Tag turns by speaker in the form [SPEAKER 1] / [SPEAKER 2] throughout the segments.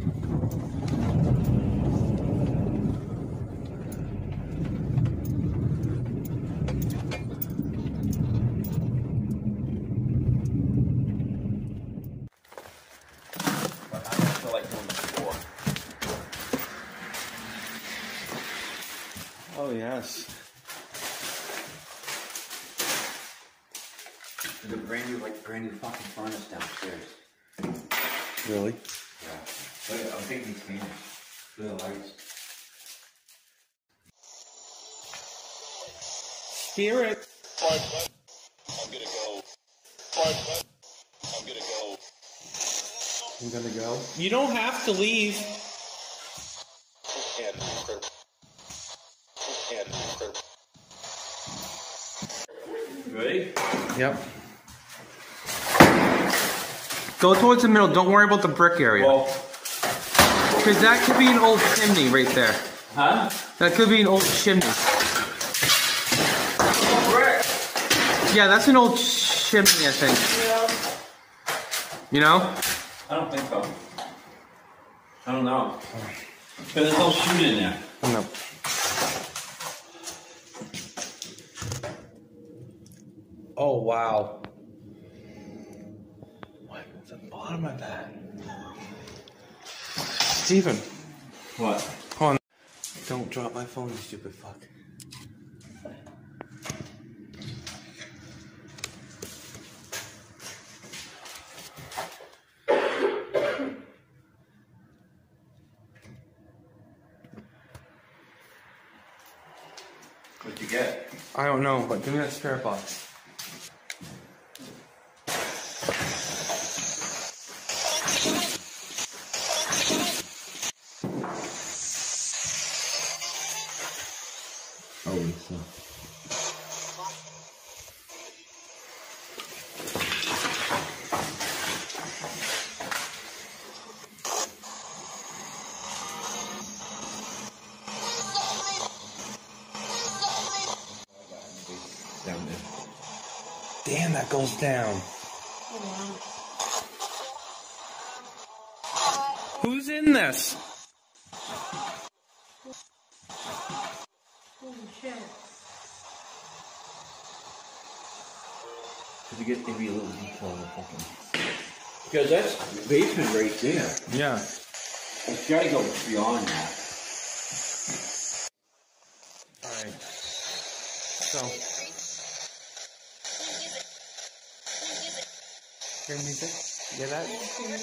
[SPEAKER 1] Oh yes.
[SPEAKER 2] There's a brand new fucking furnace downstairs.
[SPEAKER 1] Really?
[SPEAKER 2] Yeah. But I'm thinking it's finished. For the lights.
[SPEAKER 1] Spirit.
[SPEAKER 3] I'm gonna go. I'm gonna go.
[SPEAKER 1] I'm gonna go. You don't have to leave.
[SPEAKER 2] Ready?
[SPEAKER 1] Yep. Go towards the middle. Don't worry about the brick area. Because that could be an old chimney right there.
[SPEAKER 2] Huh?
[SPEAKER 1] That could be an old chimney.
[SPEAKER 2] Brick.
[SPEAKER 1] Yeah, that's an old chimney, I think.
[SPEAKER 2] Yeah.
[SPEAKER 1] You know?
[SPEAKER 2] I don't think so. I don't know. Because there's no chute in there.
[SPEAKER 1] No. Oh, wow. What at the bottom of that? Steven.
[SPEAKER 2] What?
[SPEAKER 1] Hold on. Don't drop my phone, you stupid fuck.
[SPEAKER 2] What'd you get?
[SPEAKER 1] I don't know, but give me that spirit box.
[SPEAKER 2] Oh, so. Down there.
[SPEAKER 1] Damn, that goes down. Who's in this?
[SPEAKER 4] Holy shit.
[SPEAKER 2] Could you get maybe a little detail on the fucking... Because that's the basement right there.
[SPEAKER 1] Yeah.
[SPEAKER 2] It's gotta go beyond that.
[SPEAKER 1] Alright. So. Hear music? You get that?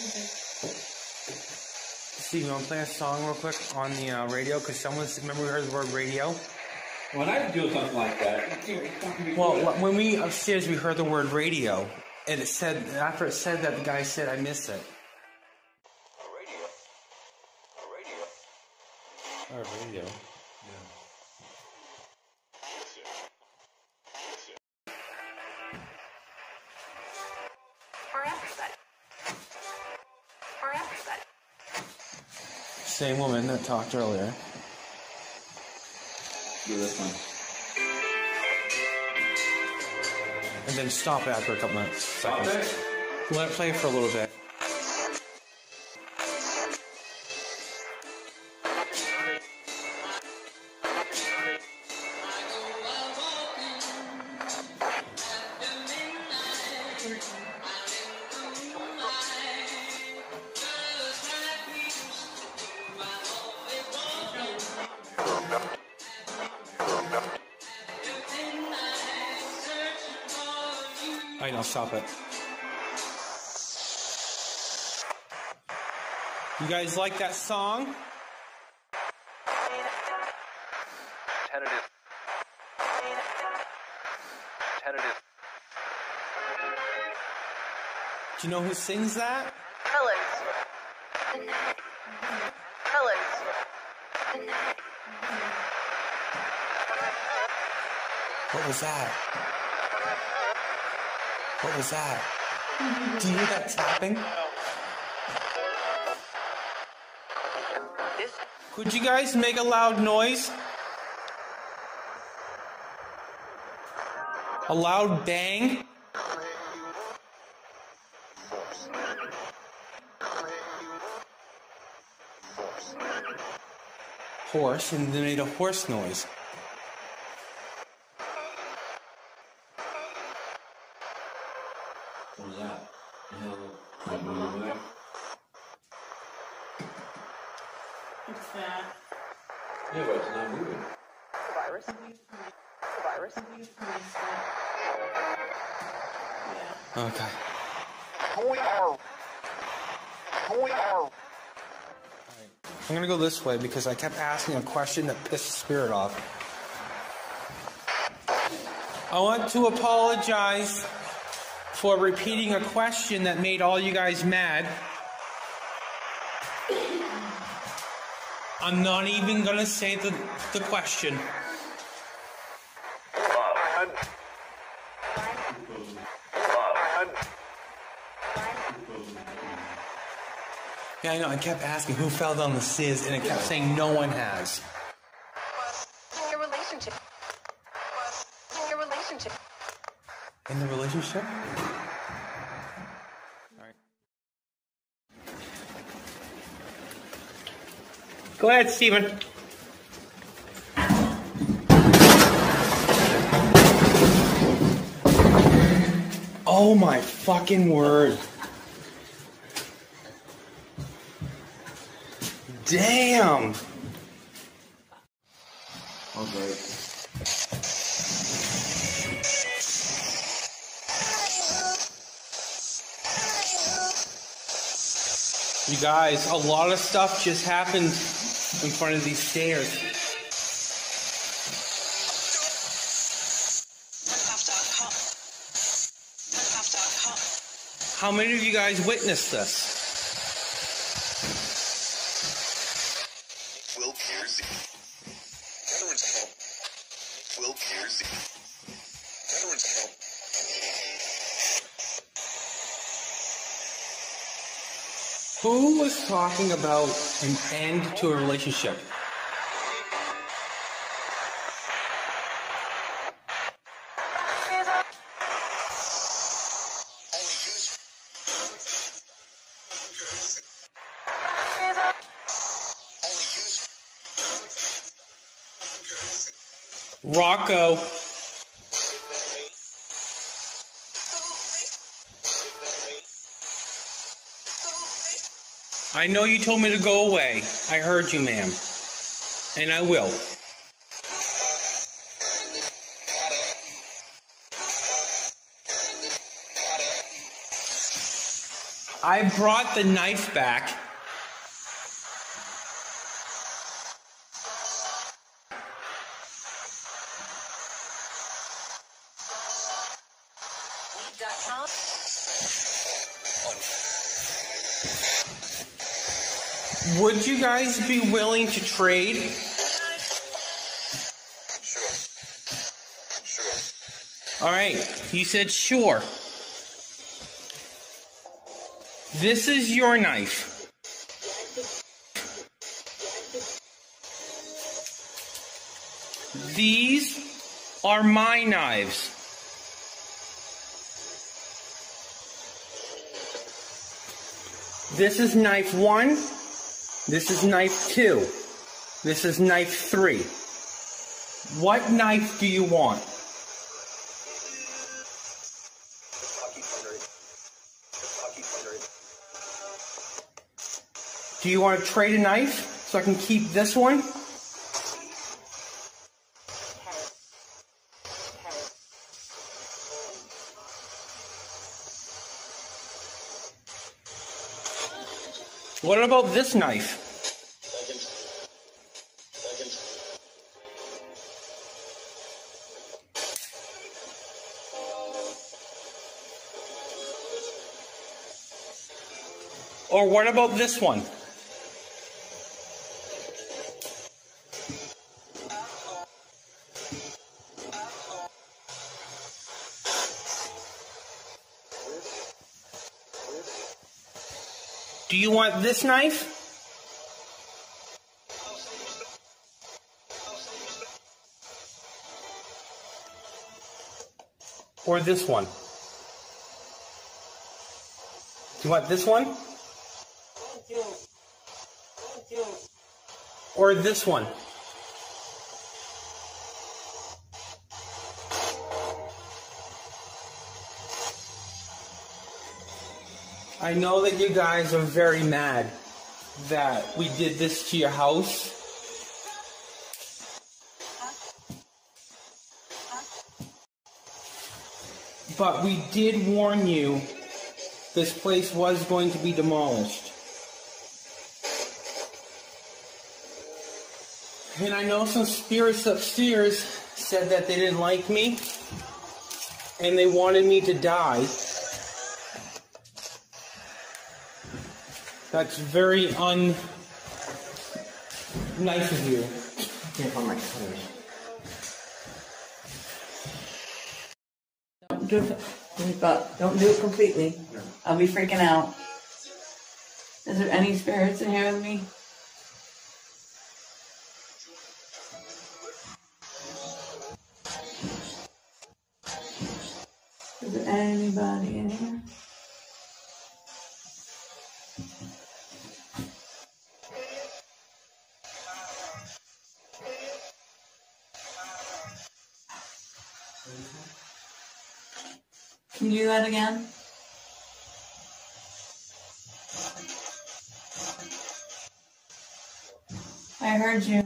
[SPEAKER 1] Steve, you want to play a song real quick on the radio? Because remember we heard the word radio?
[SPEAKER 2] When I do something like that,
[SPEAKER 1] Well, when we upstairs, we heard the word radio. And it said, after it said that, the guy said, I missed it. Oh, radio. Same woman that talked earlier.
[SPEAKER 2] do this one.
[SPEAKER 1] And then stop it after a couple minutes.
[SPEAKER 2] Stop it?
[SPEAKER 1] Let it play for a little bit. Alright, now stop it. You guys like that song?
[SPEAKER 5] Tentative. Tentative.
[SPEAKER 1] Do you know who sings that?
[SPEAKER 5] Helens. Helens.
[SPEAKER 1] What was that? What was that? Do you hear that tapping? Could you guys make a loud noise? A loud bang? horse and they made a horse noise.
[SPEAKER 2] What was that? Over there?
[SPEAKER 4] What's that?
[SPEAKER 2] Yeah, but it's not moving.
[SPEAKER 5] Virus. Virus.
[SPEAKER 4] Yeah.
[SPEAKER 1] Okay. I'm gonna go this way because I kept asking a question that pissed the spirit off. I want to apologize for repeating a question that made all you guys mad. I'm not even gonna say the question. Yeah, I know, I kept asking who fell down the stairs and it kept saying no one has.
[SPEAKER 5] In your relationship. In your relationship.
[SPEAKER 1] In the relationship? Alright. Go ahead, Steven. Oh my fucking word. Damn.
[SPEAKER 2] Okay.
[SPEAKER 1] You guys, a lot of stuff just happened in front of these stairs. How many of you guys witnessed this? Who was talking about an end to a relationship? Rocco. I know you told me to go away. I heard you, ma'am. And I will. I brought the knife back. Would you guys be willing to trade?
[SPEAKER 3] Sure.
[SPEAKER 1] All right, you said sure. This is your knife. These are my knives. This is knife 1. This is knife 2. This is knife 3. What knife do you want? Do you want to trade a knife so I can keep this one? What about this knife? Or what about this one? Do you want this knife? Or this one? Do you want this one? or this one? I know that you guys are very mad that we did this to your house. But we did warn you this place was going to be demolished. And I know some spirits upstairs said that they didn't like me and they wanted me to die. That's very nice of you. I can't find my colors.
[SPEAKER 6] Don't do it completely. I'll be freaking out. Is there any spirits in here with me? Is there anybody in here? Can you do that again? I heard you.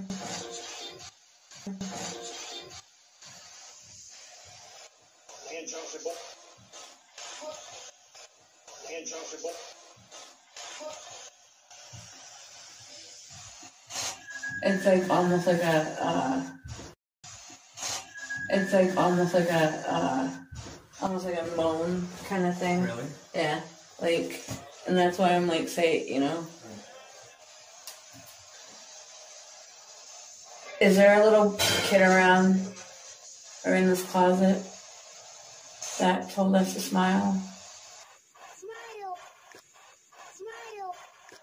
[SPEAKER 6] It's like almost like a moan kind of thing.
[SPEAKER 1] Really?
[SPEAKER 6] Yeah. Like, and that's why I'm like, say, you know. Is there a little kid around or in this closet that told us to smile?
[SPEAKER 5] Smile. Smile.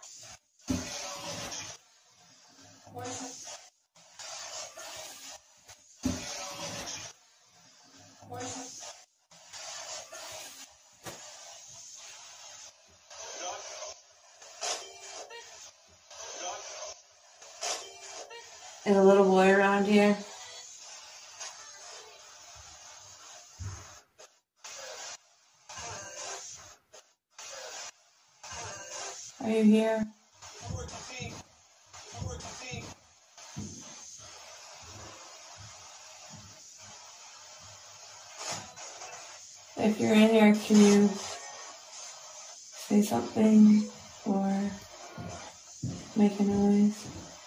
[SPEAKER 6] Is a little boy around here? Are you here? If you're in here, can you say something or make a noise?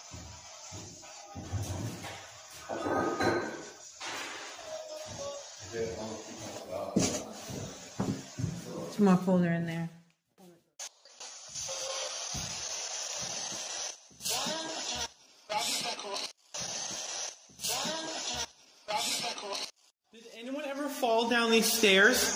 [SPEAKER 6] There's more folder in there.
[SPEAKER 1] Did anyone ever fall down these stairs?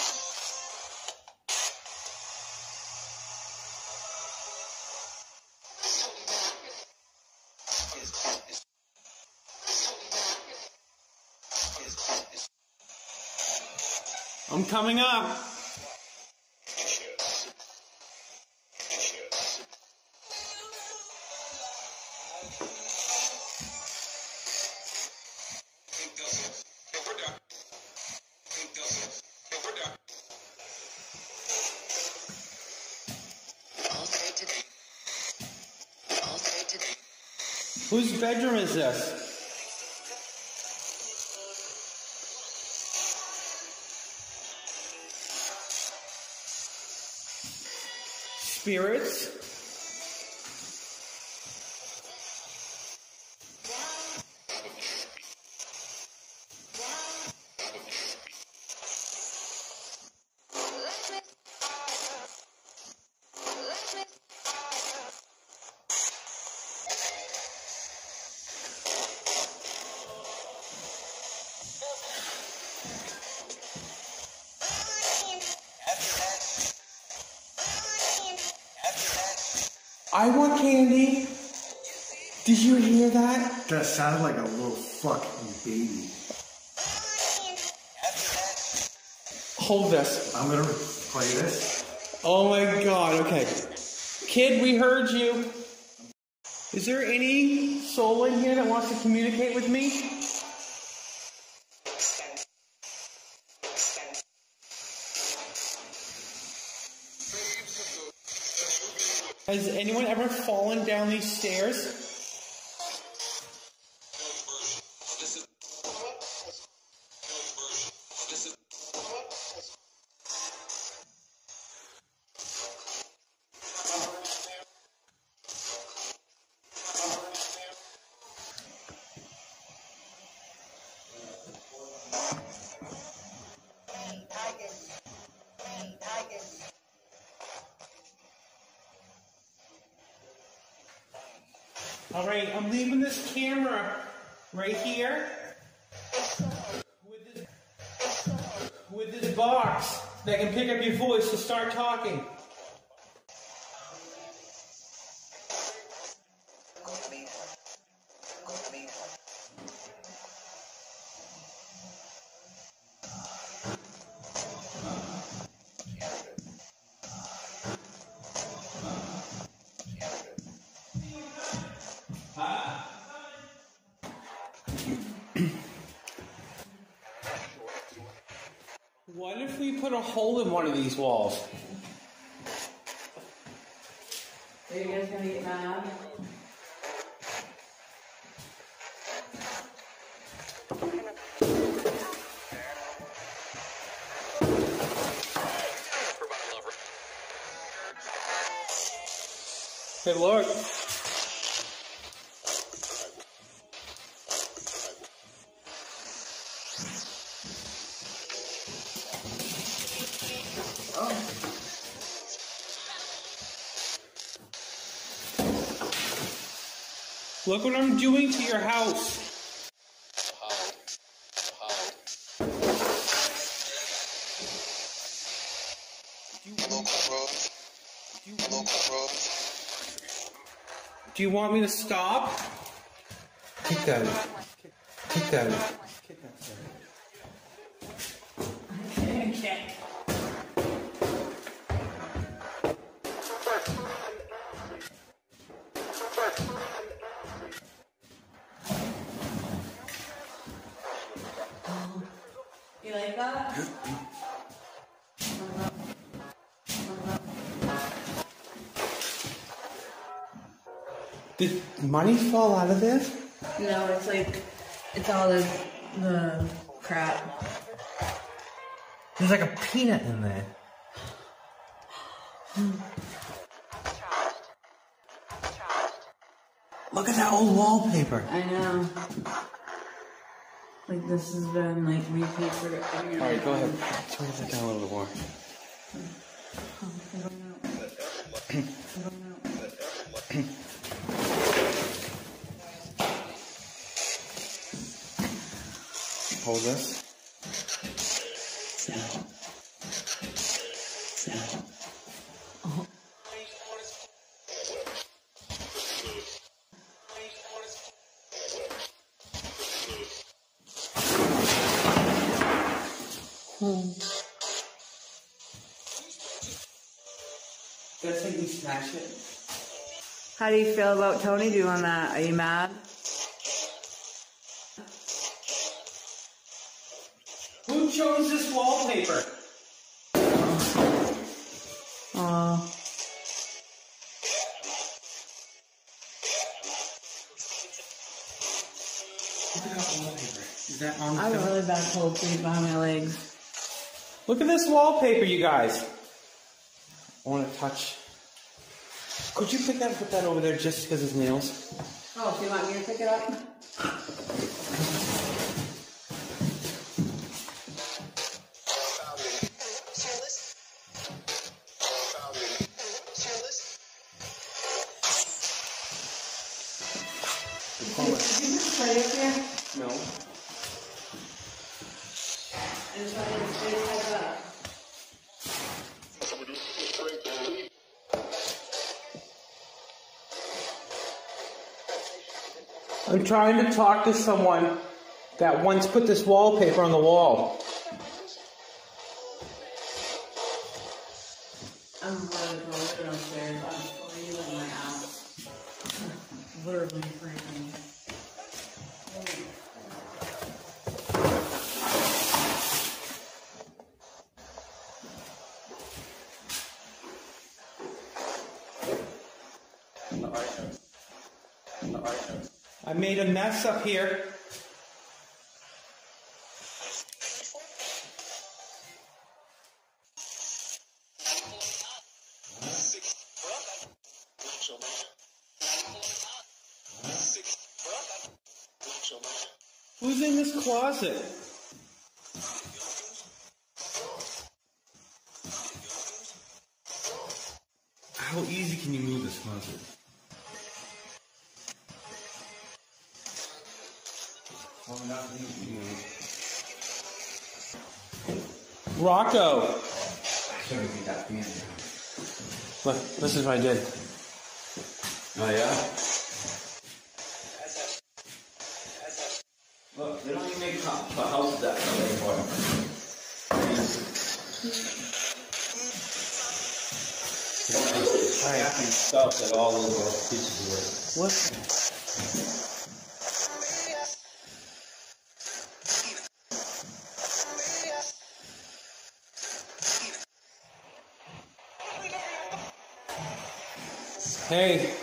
[SPEAKER 1] I'm coming up. Whose bedroom is this? Spirits? I want candy. Did you hear that?
[SPEAKER 7] That sounded like a little fucking baby.
[SPEAKER 1] Hold this.
[SPEAKER 7] I'm gonna play this.
[SPEAKER 1] Oh my god, okay. Kid, we heard you. Is there any soul in here that wants to communicate with me? Has anyone ever fallen down these stairs? All right, I'm leaving this camera right here with this box that can pick up your voice to start talking. What if we put a hole in one of these walls?
[SPEAKER 6] Are you guys gonna get mad?
[SPEAKER 1] Hey, look. Look what I'm doing to your house. Do you want me to stop? Kick that out. Kick that out. Kick that out.
[SPEAKER 6] Okay. You like that?
[SPEAKER 1] Did money fall out of this?
[SPEAKER 6] No, it's like, it's all the crap.
[SPEAKER 1] There's like a peanut in there. Look at that old wallpaper.
[SPEAKER 6] I know. Like this has been like repapered.
[SPEAKER 1] Alright, go ahead. Turn that down a little more. Hold this. That's like we smash it.
[SPEAKER 6] How do you feel about Tony doing that? Are you mad?
[SPEAKER 1] Who chose this wallpaper?
[SPEAKER 6] Oh.
[SPEAKER 1] Look at that wallpaper. Is that on the
[SPEAKER 6] I have a
[SPEAKER 1] film?
[SPEAKER 6] really bad cold feet behind my legs.
[SPEAKER 1] Look at this wallpaper, you guys. I want to touch. Could you pick that and put that over there just because it's nails?
[SPEAKER 6] Oh, do you want me to pick it up? Did you just play it here?
[SPEAKER 1] No.
[SPEAKER 6] And try to stay like that.
[SPEAKER 1] I'm trying to talk to someone that once put this wallpaper on the wall.
[SPEAKER 6] I'm going to go downstairs. I'm going to my house.
[SPEAKER 4] literally freaking.
[SPEAKER 1] I made a mess up here. Who's in this closet? How easy can you move this closet? Rocco! Look, this is what I did.
[SPEAKER 2] Oh yeah? Look, they don't even make houses that way anymore. I have to stuff that all those little pieces of wood.
[SPEAKER 1] What? Hey.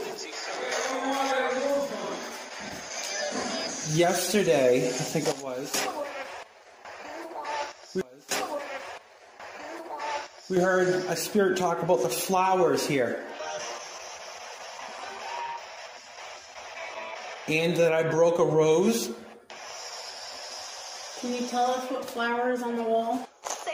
[SPEAKER 1] Yesterday, I think it was, we heard a spirit talk about the flowers here. And that I broke a rose.
[SPEAKER 4] Can you tell us what flower is on the wall?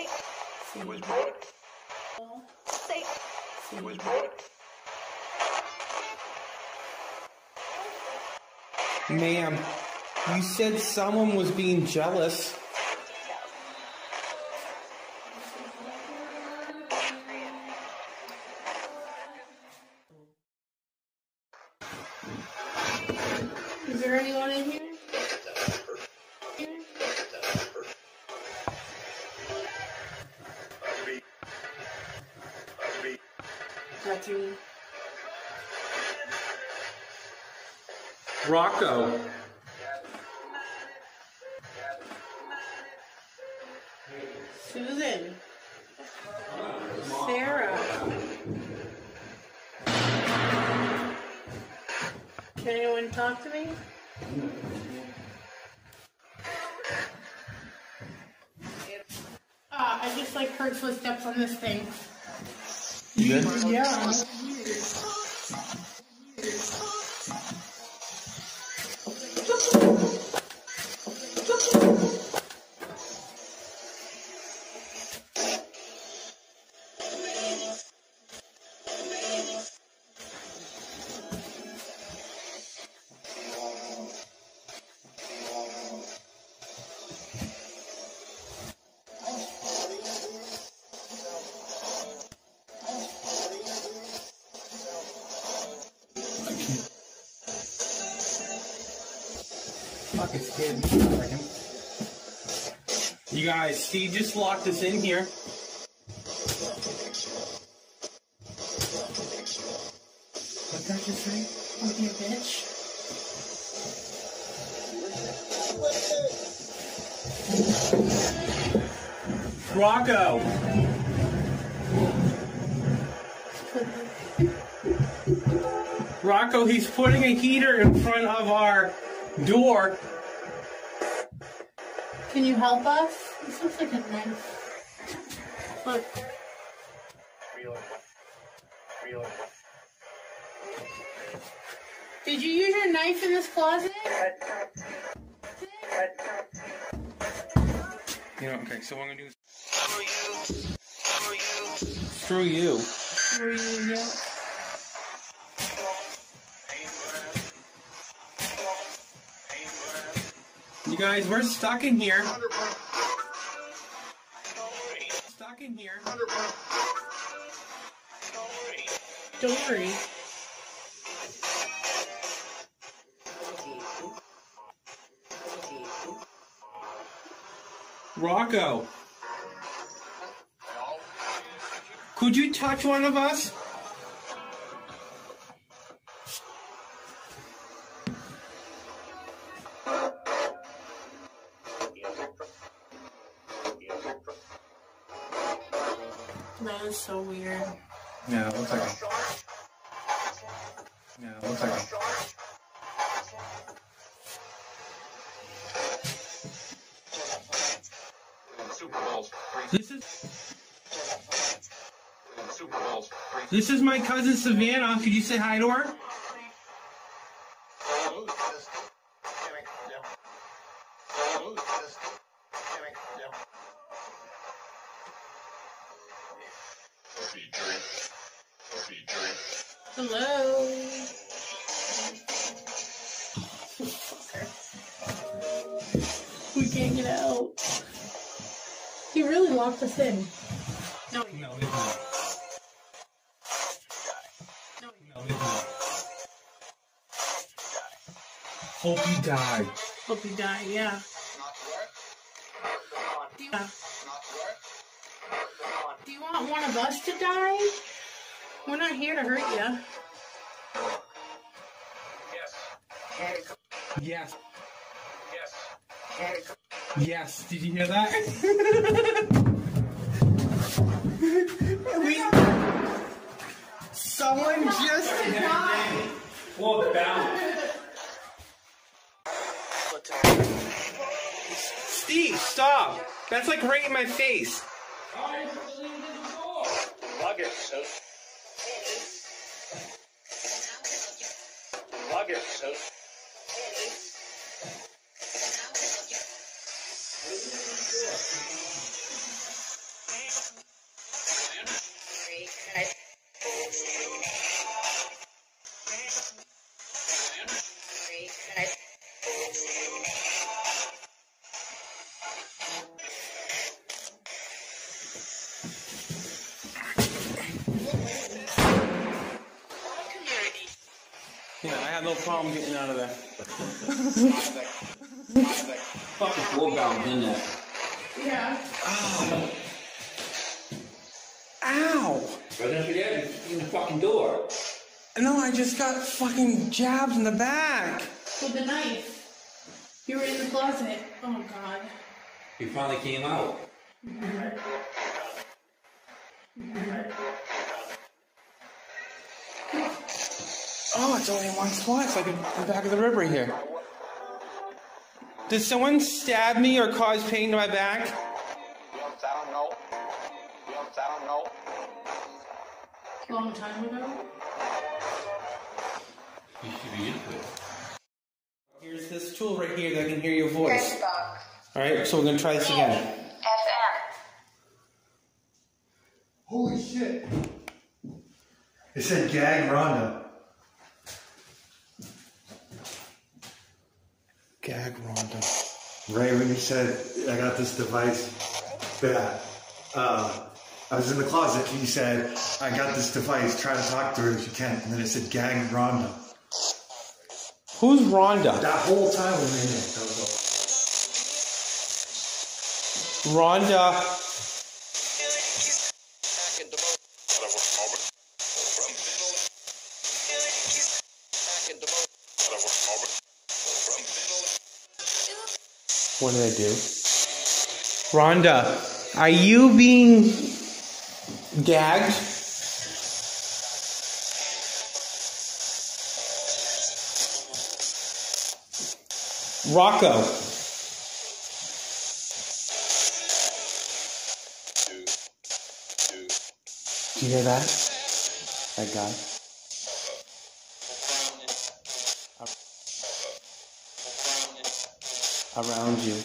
[SPEAKER 1] Ma'am, you said someone was being jealous.
[SPEAKER 4] Is there anyone in here? That's me.
[SPEAKER 1] Rocco.
[SPEAKER 4] Susan. Sarah. Can anyone talk to me? I just like heard footsteps on this thing.
[SPEAKER 1] You good?
[SPEAKER 4] Yeah.
[SPEAKER 1] Fuck, it scared me for a second. You guys, Steve just locked us in here. What did I just say?
[SPEAKER 4] Don't be a bitch.
[SPEAKER 1] Rocco! Rocco, he's putting a heater in front of our door.
[SPEAKER 4] Can you help us? This looks like a knife. Look. Did you use your knife in this closet?
[SPEAKER 1] You know, okay, so what I'm gonna do is screw you.
[SPEAKER 4] Screw you, yeah.
[SPEAKER 1] You guys, we're stuck in here. Stuck in here.
[SPEAKER 4] Don't worry.
[SPEAKER 1] Rocco. Could you touch one of us?
[SPEAKER 4] so weird.
[SPEAKER 1] Yeah, it looks like a... Yeah, it looks like a... This is my cousin Savannah. Could you say hi to her?
[SPEAKER 4] Hello. We can't get out. He really locked us in. No,
[SPEAKER 1] No, he's not. No, he's not. Hope you die.
[SPEAKER 4] hope you die, yeah. Yeah. Do you want one of us to die? We're not here to hurt you.
[SPEAKER 1] Yes. Yes. Did you hear that? Someone just died.
[SPEAKER 2] Well, bound.
[SPEAKER 1] Steve, stop. That's like right in my face.
[SPEAKER 3] Lug it, so. Lug it, so.
[SPEAKER 1] Yeah, I had no problem getting out of there.
[SPEAKER 2] Fucking floor bound in there.
[SPEAKER 4] Yeah.
[SPEAKER 1] Ow. Ow.
[SPEAKER 2] Right after that, in the fucking door.
[SPEAKER 1] No, I just got fucking jabbed in the back.
[SPEAKER 4] With the knife. You were in the closet. Oh, God.
[SPEAKER 2] He finally came out.
[SPEAKER 1] Oh, it's only in one spot. It's like in the back of the river here. Did someone stab me or cause pain to my back?
[SPEAKER 3] I don't know. I don't know.
[SPEAKER 4] Long time ago.
[SPEAKER 2] You should be into it.
[SPEAKER 1] Here's this tool right here that can hear your voice. Alright, so we're going to try this again.
[SPEAKER 7] Holy shit. It said gag Rhonda.
[SPEAKER 1] Gag Rhonda.
[SPEAKER 7] Right when you said, I got this device that, I was in the closet and you said, I got this device, try to talk to her if you can. And then it said gag Rhonda.
[SPEAKER 1] Who's Rhonda?
[SPEAKER 7] That whole time we were in there. That was all.
[SPEAKER 1] Rhonda. What did I do? Rhonda, are you being gagged? Rocco. Do you hear that? That guy. Around you.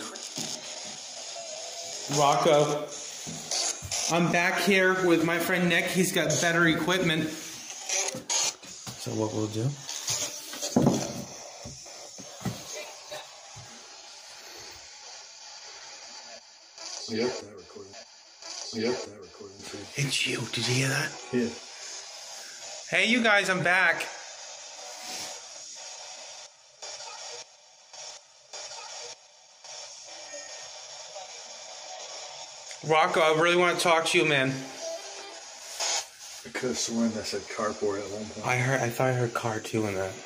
[SPEAKER 1] Rocco. I'm back here with my friend Nick. He's got better equipment. So what we'll do?
[SPEAKER 7] Yep, that recording. Yep, that recording too.
[SPEAKER 1] It's you. Did you hear that?
[SPEAKER 7] Yeah.
[SPEAKER 1] Hey, you guys, I'm back. Rocco, I really want to talk to you, man.
[SPEAKER 7] I could have sworn that said carport at one point.
[SPEAKER 1] I thought I heard car too in that.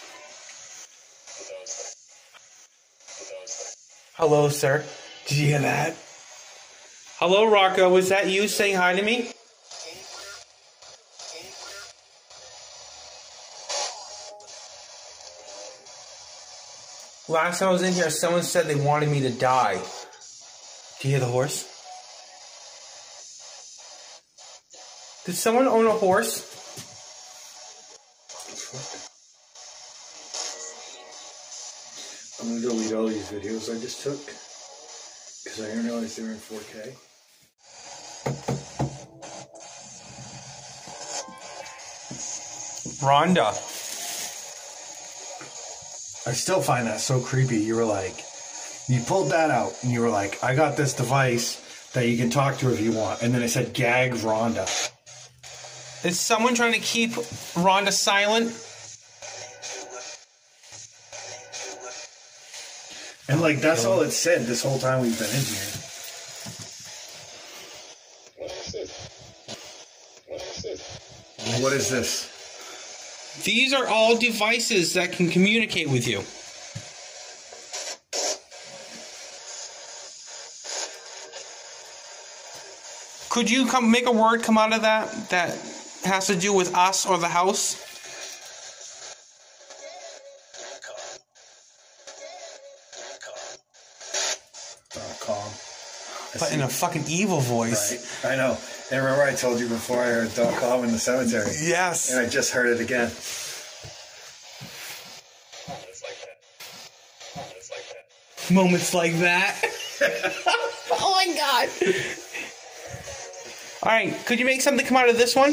[SPEAKER 1] Hello, sir. Did you hear that? Hello, Rocco. Was that you saying hi to me? Last time I was in here, someone said they wanted me to die. Do you hear the horse? Did someone own a horse?
[SPEAKER 7] I'm gonna delete all these videos I just took because I didn't realize they were in 4K.
[SPEAKER 1] Rhonda.
[SPEAKER 7] I still find that so creepy. You were like, you pulled that out and you were like, I got this device that you can talk to if you want. And then it said gag Rhonda.
[SPEAKER 1] Is someone trying to keep Rhonda silent?
[SPEAKER 7] And like, that's all it said this whole time we've been in here. What is this?
[SPEAKER 1] These are all devices that can communicate with you. Could you make a word come out of that has to do with us or the house?
[SPEAKER 7] .com.
[SPEAKER 1] But in a fucking evil voice.
[SPEAKER 7] Right. I know. And remember I told you before I heard .com in the cemetery?
[SPEAKER 1] Yes.
[SPEAKER 7] And I just heard it again.
[SPEAKER 1] Moments like that. Oh my god. Alright, could you make something come out of this one?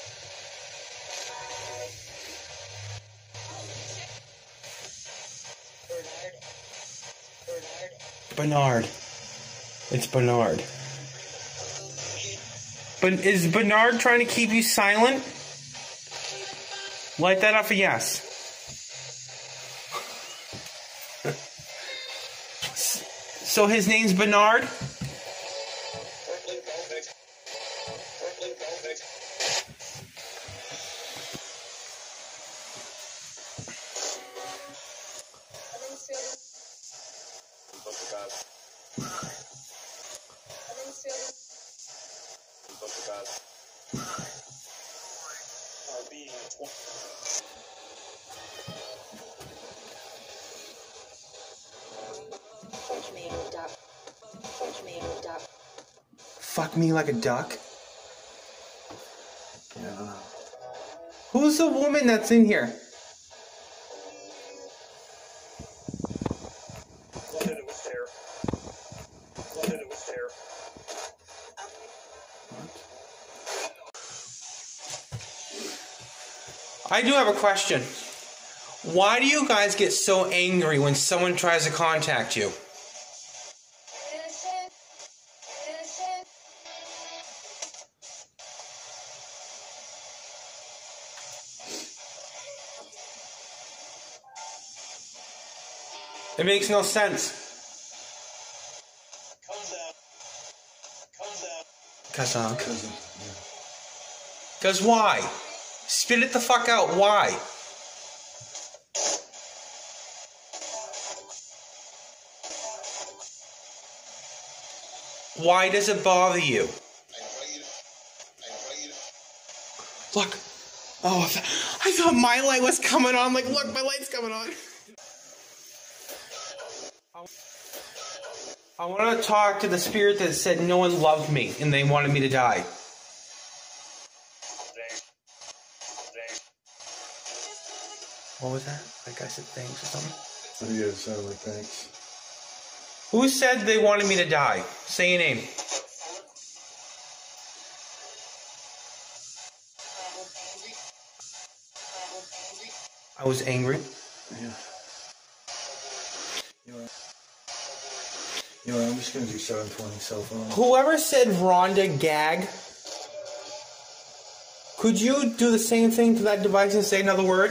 [SPEAKER 1] Bernard. It's Bernard. But is Bernard trying to keep you silent? Light that up for yes. So his name's Bernard? Fuck me like a duck?
[SPEAKER 7] Yeah, I don't know.
[SPEAKER 1] Who's the woman that's in here? I do have a question. Why do you guys get so angry when someone tries to contact you? It makes no sense. Cousin. Because why? Spit it the fuck out. Why? Why does it bother you? Look. Oh, I thought my light was coming on. Like, look, my light's coming on. I want to talk to the spirit that said no one loved me and they wanted me to die. What was that? Like I said thanks or something?
[SPEAKER 7] I think it sounded like thanks.
[SPEAKER 1] Who said they wanted me to die? Say your name. I was angry.
[SPEAKER 7] Yeah. You know what, I'm just going to do 720 cell phone.
[SPEAKER 1] Whoever said Rhonda gag, could you do the same thing to that device and say another word?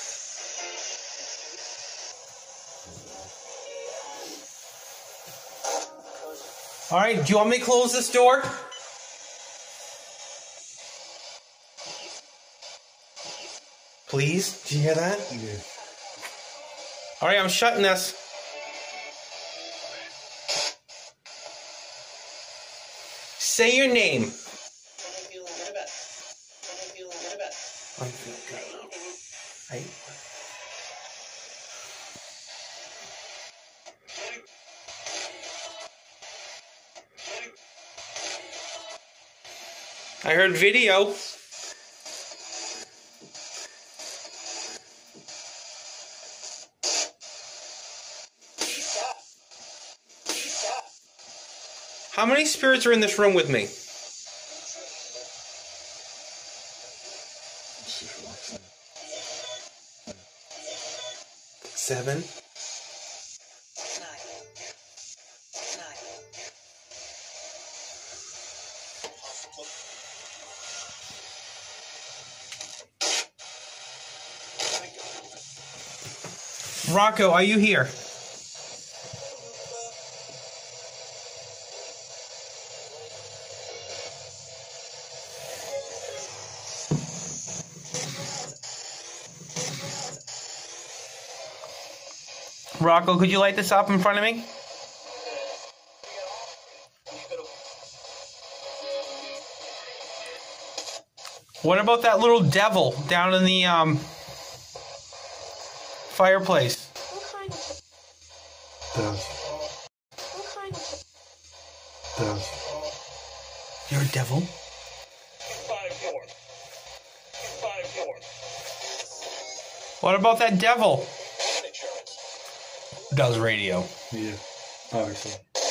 [SPEAKER 1] Alright, do you want me to close this door? Please? Did you hear that?
[SPEAKER 7] I did.
[SPEAKER 1] Alright, I'm shutting this. Say your name. I feel good. Right? I heard video. How many spirits are in this room with me? Seven. Rocco, are you here? Rocco, could you light this up in front of me? What about that little devil down in the fireplace? You're a devil?
[SPEAKER 3] 5-4.
[SPEAKER 1] What about that devil? Does radio.
[SPEAKER 7] Yeah, obviously.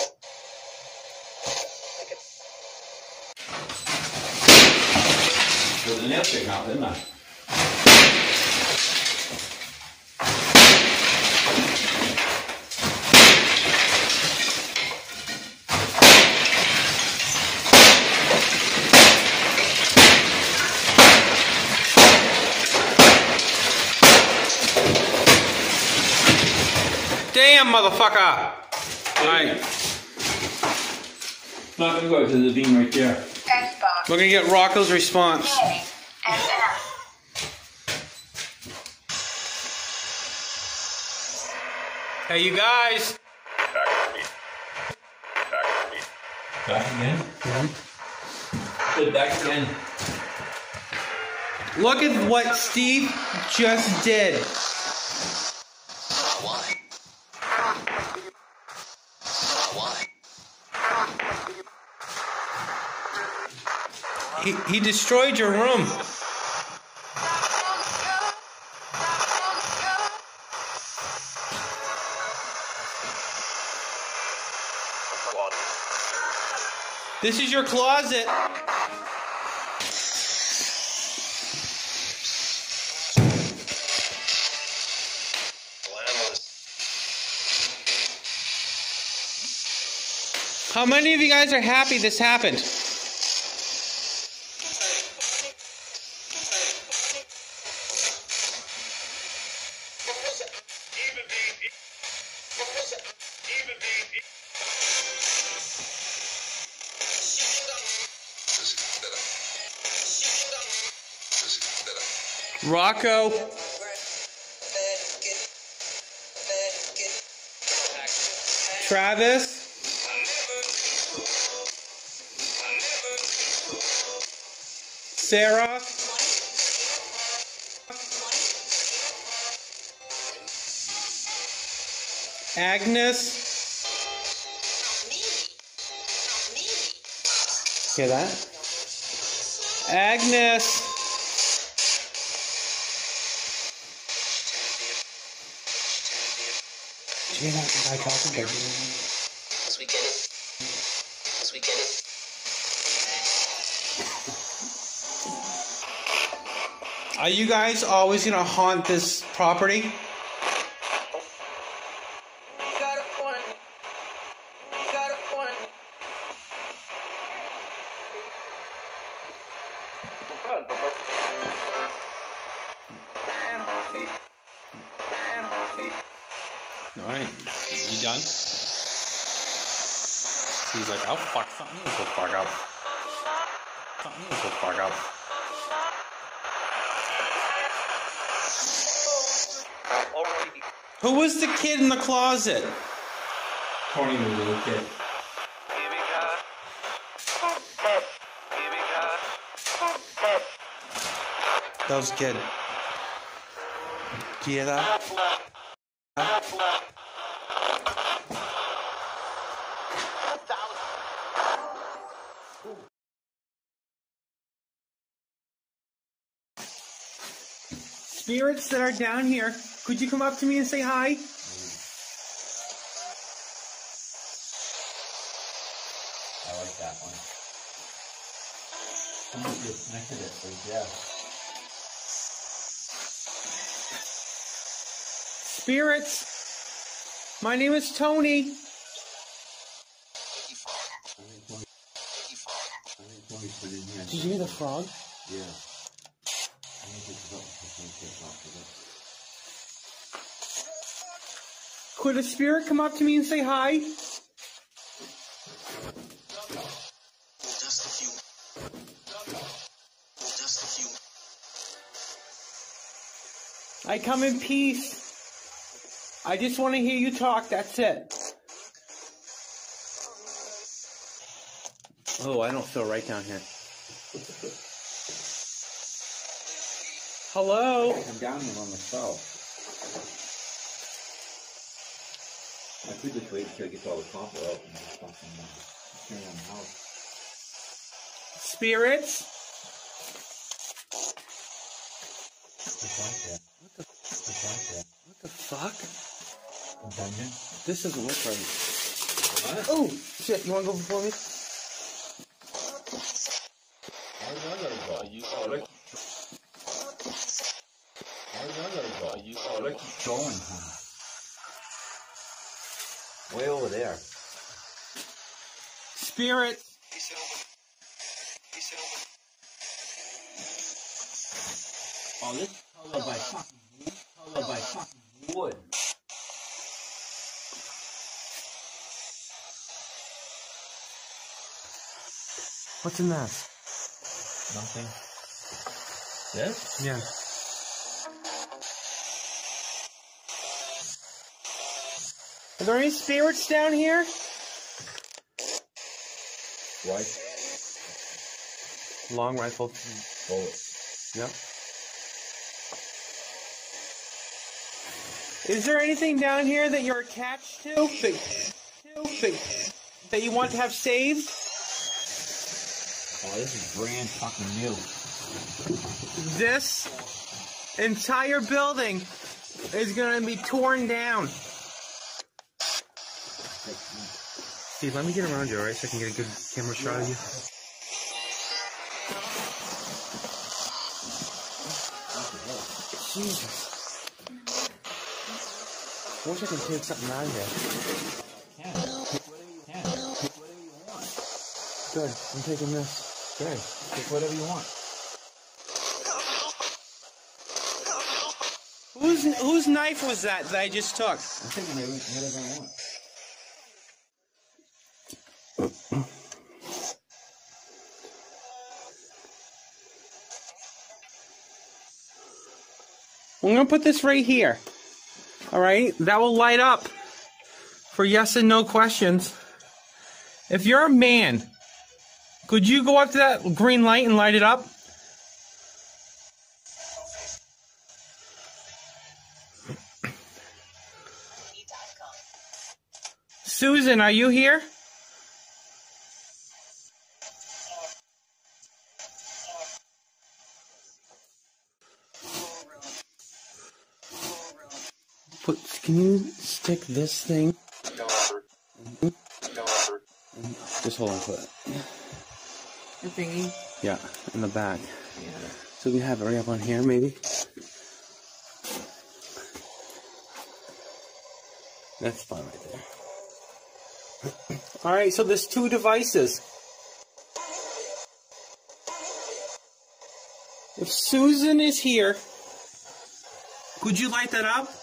[SPEAKER 2] There's an nail sticking out, didn't I?
[SPEAKER 1] Damn, motherfucker! Alright.
[SPEAKER 2] Not gonna go to the beam right there.
[SPEAKER 1] We're gonna get Rocco's response. Hey, you guys!
[SPEAKER 2] Back again? Back again.
[SPEAKER 1] Look at what Steve just did. He destroyed your room. This is your closet. How many of you guys are happy this happened? Rocco. Travis. Sarah. Agnes. Hear that? Agnes. Did you hear that guy talking?
[SPEAKER 8] As we get it. As we get it.
[SPEAKER 1] Are you guys always gonna haunt this property? Alright, you done? He's like, I'll fuck something else will fuck up. Something else will fuck up. Who was the kid in the closet?
[SPEAKER 2] Tony was a little kid.
[SPEAKER 1] That was good. Do you hear that? Spirits that are down here, could you come up to me and say hi?
[SPEAKER 9] I like that one. Come on, get connected it, please, yeah.
[SPEAKER 1] Spirits, my name is Tony.
[SPEAKER 9] I think Tony's put in here.
[SPEAKER 1] Did you hear the frog?
[SPEAKER 9] Yeah. I think it's up off of it.
[SPEAKER 1] Could a spirit come up to me and say hi? I come in peace. I just want to hear you talk, that's it. Oh, I don't feel right down here. Hello?
[SPEAKER 9] I'm down here on myself. I could just wait until I get all the copper out and just fucking turn on the house.
[SPEAKER 1] Spirits? What the fuck?
[SPEAKER 9] A dungeon?
[SPEAKER 1] This doesn't look right.
[SPEAKER 9] What?
[SPEAKER 1] Oh, shit, you wanna go before me?
[SPEAKER 9] Going, huh? Way over there.
[SPEAKER 1] Spirit.
[SPEAKER 9] Oh, this is colored by fucking wood.
[SPEAKER 1] What's in that?
[SPEAKER 9] Nothing. This?
[SPEAKER 1] Yeah. Are there any spirits down here?
[SPEAKER 9] Right.
[SPEAKER 1] Long rifle.
[SPEAKER 9] Bullet.
[SPEAKER 1] Yep. Is there anything down here that you're attached to? That you want to have saved?
[SPEAKER 9] Oh, this is brand fucking new.
[SPEAKER 1] This entire building is going to be torn down. Steve, let me get around you, alright, so I can get a good camera shot of you. Jesus. I wish I could take something out of here.
[SPEAKER 9] Whatever you want.
[SPEAKER 1] Good, I'm taking this.
[SPEAKER 9] Okay, take whatever you want.
[SPEAKER 1] Whose knife was that I just took?
[SPEAKER 9] I'm taking whatever I want.
[SPEAKER 1] I'm going to put this right here. Alright? That will light up for yes and no questions. If you're a man, could you go up to that green light and light it up? Susan, are you here? Can you stick this thing? Just hold on to it.
[SPEAKER 6] The thingy?
[SPEAKER 1] Yeah, in the back.
[SPEAKER 6] Yeah.
[SPEAKER 1] So we have it right up on here, maybe? That's fine right there. Alright, so there's two devices. If Susan is here, could you light that up?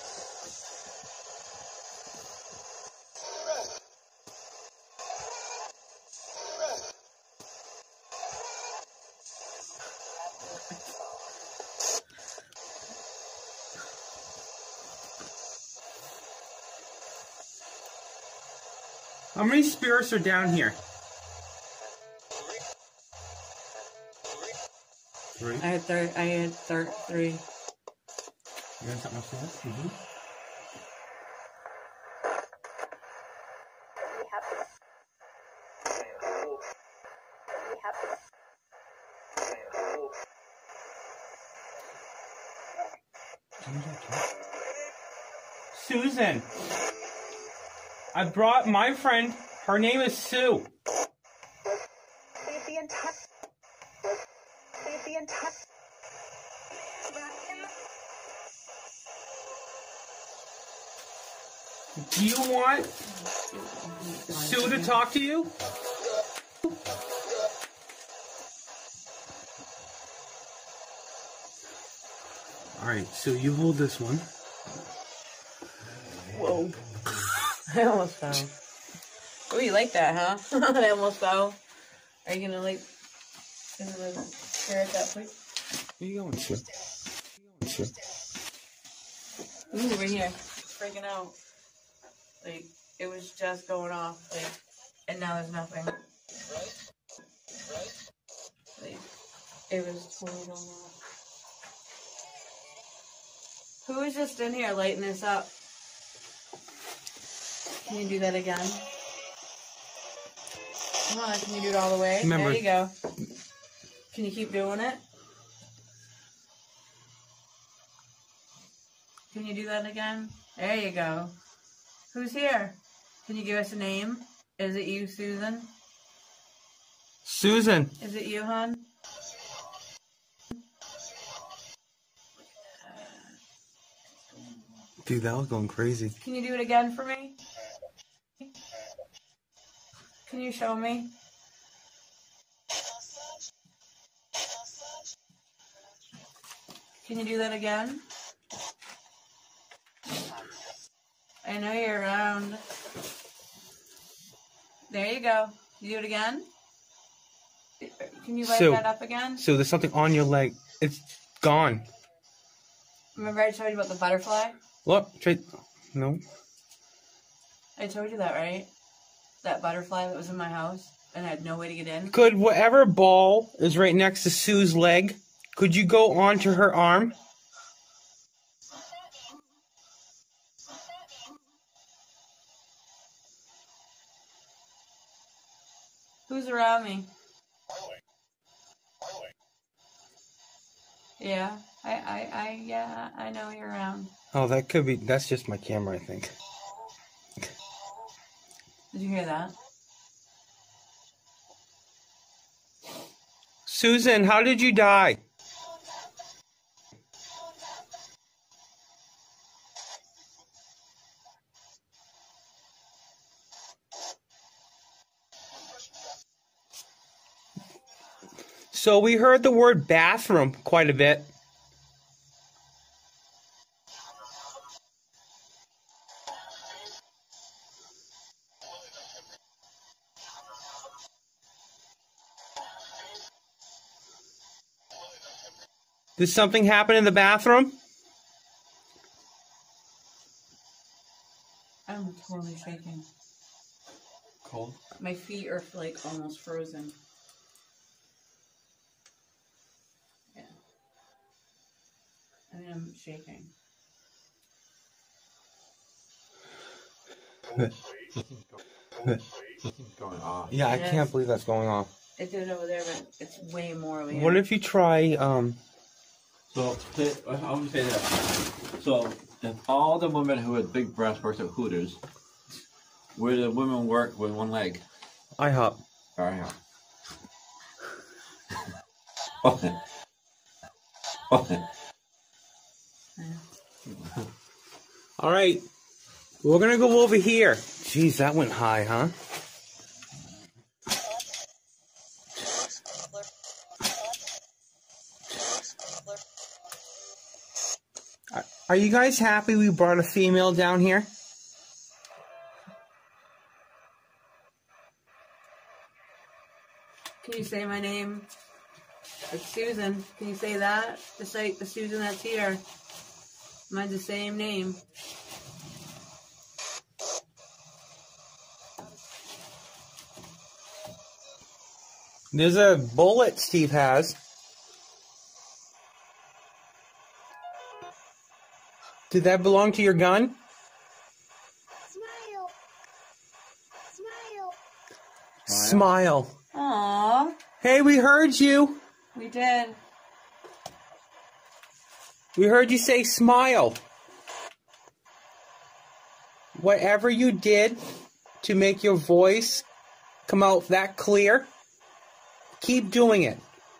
[SPEAKER 1] How many spirits are down here?
[SPEAKER 9] 3.
[SPEAKER 1] 3.
[SPEAKER 6] I had 3.
[SPEAKER 1] You got something else to add? Mm-hmm. Susan, I brought my friend. Her name is Sue.
[SPEAKER 5] Please be in touch. Please be in touch.
[SPEAKER 1] Do you want Sue to talk to you? Alright, Sue, you hold this one.
[SPEAKER 6] Whoa. I almost fell. Oh, you like that, huh? I almost fell. Are you gonna like stare at that, please?
[SPEAKER 1] Where you going, Sue?
[SPEAKER 6] Ooh, over here. It's freaking out. Like, it was just going off. Like, and now there's nothing. Like, it was totally going off. Who is just in here lighting this up? Can you do that again? Come on, can you do it all the way?
[SPEAKER 1] Remember,
[SPEAKER 6] there you go. Can you keep doing it? Can you do that again? There you go. Who's here? Can you give us a name? Is it you, Susan?
[SPEAKER 1] Susan.
[SPEAKER 6] Is it you, hon?
[SPEAKER 1] Dude, that was going crazy.
[SPEAKER 6] Can you do it again for me? Can you show me? Can you do that again? I know you're around. There you go. You do it again? Can you light that up again?
[SPEAKER 1] So there's something on your leg. It's gone.
[SPEAKER 6] Remember I told you about the butterfly?
[SPEAKER 1] Look, no.
[SPEAKER 6] I told you that, right? That butterfly that was in my house and I had no way to get in.
[SPEAKER 1] Could whatever ball is right next to Sue's leg, could you go onto her arm?
[SPEAKER 6] Who's around me? Yeah, I know you're around.
[SPEAKER 1] Oh, that could be, that's just my camera, I think.
[SPEAKER 6] Did you hear that?
[SPEAKER 1] Susan, how did you die? So we heard the word bathroom quite a bit. Did something happen in the bathroom?
[SPEAKER 6] I'm totally shaking.
[SPEAKER 2] Cold?
[SPEAKER 6] My feet are like almost frozen. Yeah. I mean, I'm shaking.
[SPEAKER 2] Going off.
[SPEAKER 1] Yeah, I can't believe that's going on.
[SPEAKER 6] It did over there, but it's way more over here.
[SPEAKER 1] What if you try,
[SPEAKER 2] So, I'm going to say this. So, if all the women who had big breasts worked at Hooters, where the women work with one leg?
[SPEAKER 1] IHOP.
[SPEAKER 2] IHOP. Okay. Okay.
[SPEAKER 1] All right, we're gonna go over here. Jeez, that went high, huh? Are you guys happy we brought a female down here?
[SPEAKER 6] Can you say my name? It's Susan. Can you say that? Just like the Susan that's here. Mine's the same name.
[SPEAKER 1] There's a bullet Steve has. Did that belong to your gun?
[SPEAKER 5] Smile. Smile.
[SPEAKER 1] Smile.
[SPEAKER 6] Aww.
[SPEAKER 1] Hey, we heard you.
[SPEAKER 6] We did.
[SPEAKER 1] We heard you say smile. Whatever you did to make your voice come out that clear, keep doing it.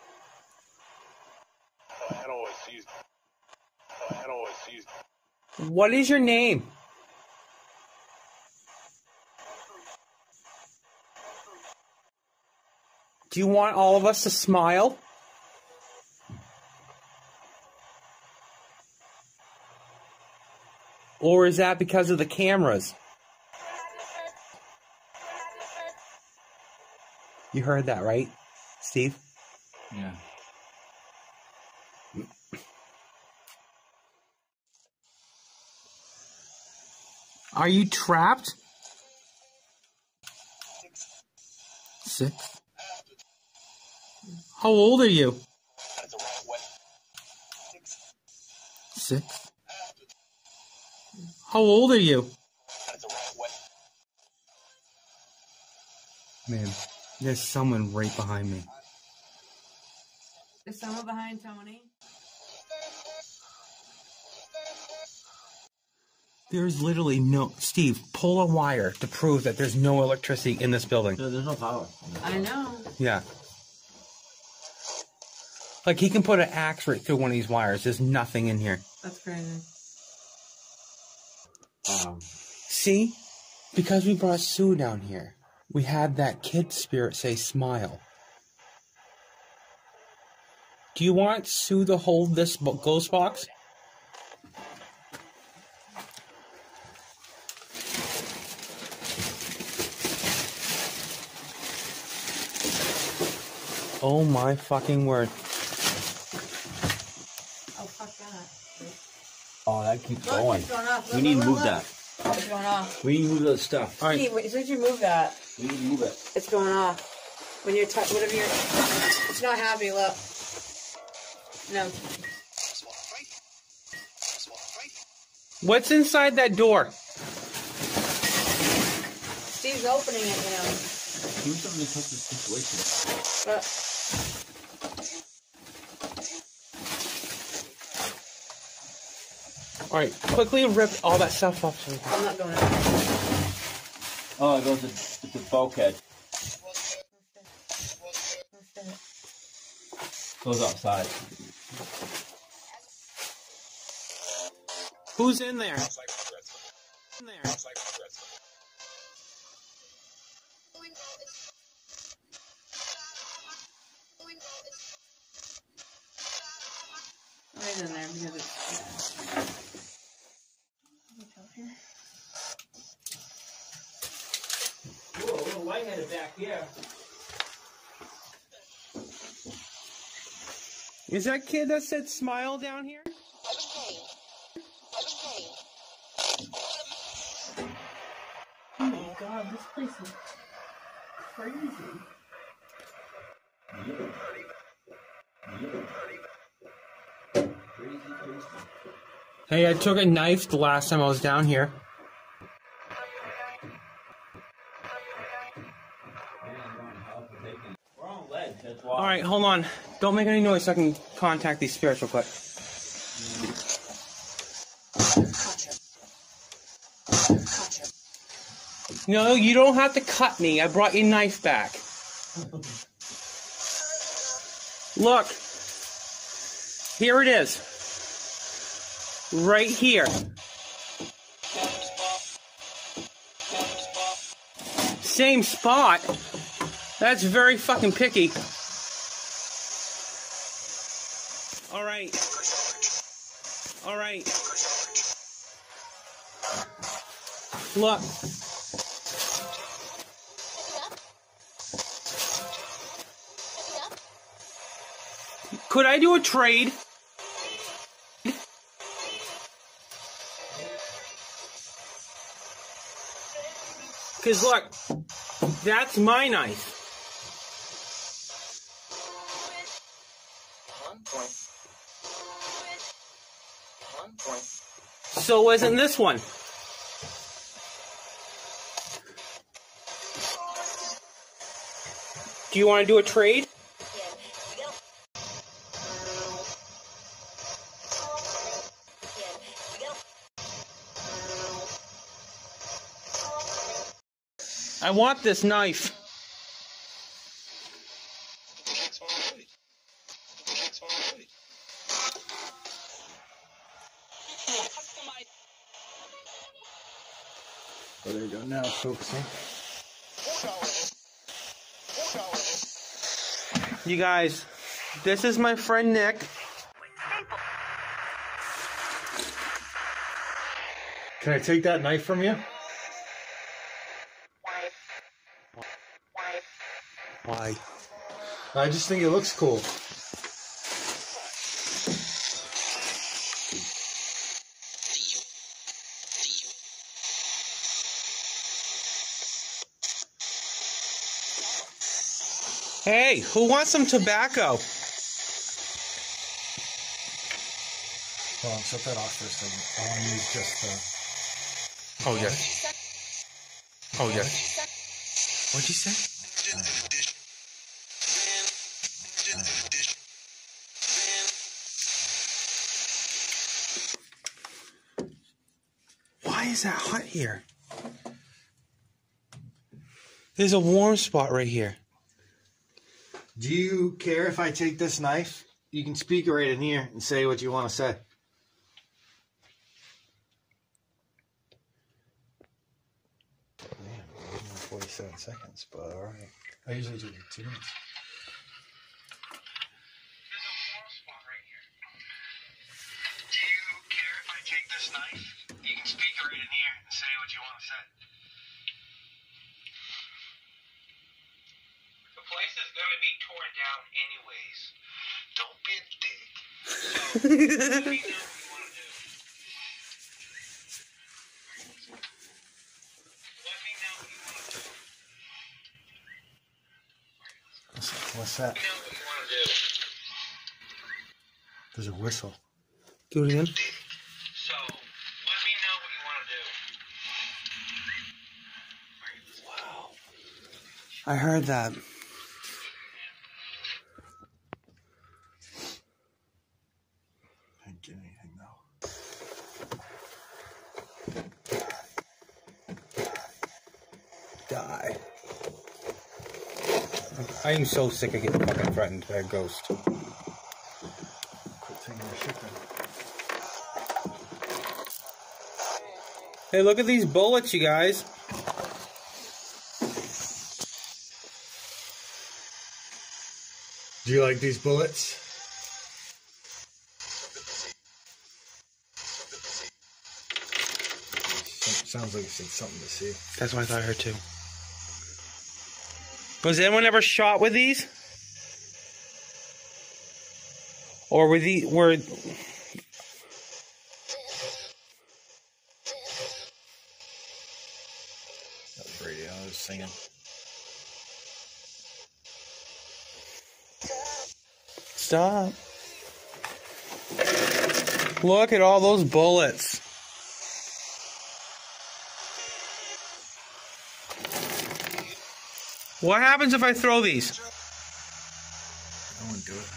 [SPEAKER 1] What is your name? Do you want all of us to smile? Or is that because of the cameras? You heard that, right, Steve?
[SPEAKER 2] Yeah.
[SPEAKER 1] Are you trapped? 6. How old are you? 6. How old are you? Man, there's someone right behind me.
[SPEAKER 6] Is someone behind Tony?
[SPEAKER 1] There's literally no... Steve, pull a wire to prove that there's no electricity in this building.
[SPEAKER 2] No, there's no power.
[SPEAKER 6] I know.
[SPEAKER 1] Yeah. Like, he can put an axe right through one of these wires. There's nothing in here.
[SPEAKER 6] That's crazy.
[SPEAKER 1] See? Because we brought Sue down here, we had that kid spirit say smile. Do you want Sue to hold this ghost box? Oh my fucking word.
[SPEAKER 6] Oh, fuck that.
[SPEAKER 2] Oh, that keeps
[SPEAKER 6] Look,
[SPEAKER 2] going.
[SPEAKER 6] it's going off.
[SPEAKER 2] We need to move that.
[SPEAKER 6] Oh, it's going off.
[SPEAKER 2] We need to move that stuff.
[SPEAKER 1] All right.
[SPEAKER 6] Steve, as soon as you move that,
[SPEAKER 2] We need to move it.
[SPEAKER 6] it's going off. When you're whatever you're, it's not happy. Look. No.
[SPEAKER 1] What's inside that door?
[SPEAKER 6] Steve's opening it, you know.
[SPEAKER 2] Do something to touch the situation.
[SPEAKER 6] But
[SPEAKER 1] All right, quickly rip all that stuff off.
[SPEAKER 6] I'm not going in.
[SPEAKER 2] Oh, it goes to the bulkhead. Goes outside.
[SPEAKER 1] Who's in there? In there.
[SPEAKER 6] Right in there because it's.
[SPEAKER 1] Whoa, a little lightheaded back here. Is that kid that said smile down here?
[SPEAKER 4] Oh my god, this place is crazy.
[SPEAKER 1] Hey, I took a knife the last time I was down here.
[SPEAKER 2] We're on ledge. That's why.
[SPEAKER 1] Alright, hold on. Don't make any noise so I can contact these spirits real quick. No, you don't have to cut me. I brought your knife back. Look. Here it is. Right here. Same spot. That's very fucking picky. Alright. Alright. Look. Could I do a trade? Because look, that's my knife. So isn't this one. Do you want to do a trade? I want this knife.
[SPEAKER 7] Oh, there you go. Now focusing.
[SPEAKER 1] You guys, this is my friend Nick.
[SPEAKER 7] Can I take that knife from you?
[SPEAKER 1] Why?
[SPEAKER 7] I just think it looks cool.
[SPEAKER 1] Hey, who wants some tobacco?
[SPEAKER 7] Hold on, shut that off for a second. I want to use just the...
[SPEAKER 1] Oh, yes. Oh, yes. What'd you say? Why is that hot here? There's a warm spot right here.
[SPEAKER 7] Do you care if I take this knife? You can speak right in here and say what you want to say. Damn, 47 seconds, but all right. I usually do 2 minutes.
[SPEAKER 3] There's a warm spot right here. Do you care if I take this knife? You can speak right in here and say what you want to say. The place is going to be torn down anyways. Don't be a dick. So, let me know what you want to do. Let me know what you want to do.
[SPEAKER 7] What's that?
[SPEAKER 3] Let me know what you want to do.
[SPEAKER 7] There's a whistle.
[SPEAKER 1] Do it again.
[SPEAKER 3] So, let me know what you want to do.
[SPEAKER 1] I heard that.
[SPEAKER 7] I didn't get anything though.
[SPEAKER 1] Die. I am so sick of getting fucking threatened by a ghost.
[SPEAKER 7] Quit taking your shit then.
[SPEAKER 1] Hey, look at these bullets, you guys.
[SPEAKER 7] Do you like these bullets? Sounds like it's something to see.
[SPEAKER 1] That's what I thought I heard too. Was anyone ever shot with these? Or were the
[SPEAKER 7] That was radio. I was singing.
[SPEAKER 1] Stop. Look at all those bullets. What happens if I throw these?
[SPEAKER 7] I wouldn't do it.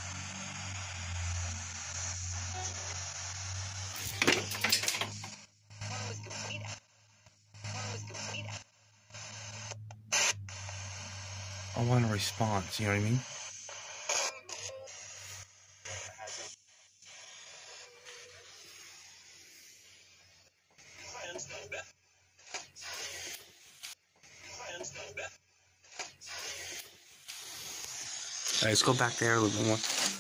[SPEAKER 1] I want a response, you know what I mean? Alright, let's go back there a little bit more.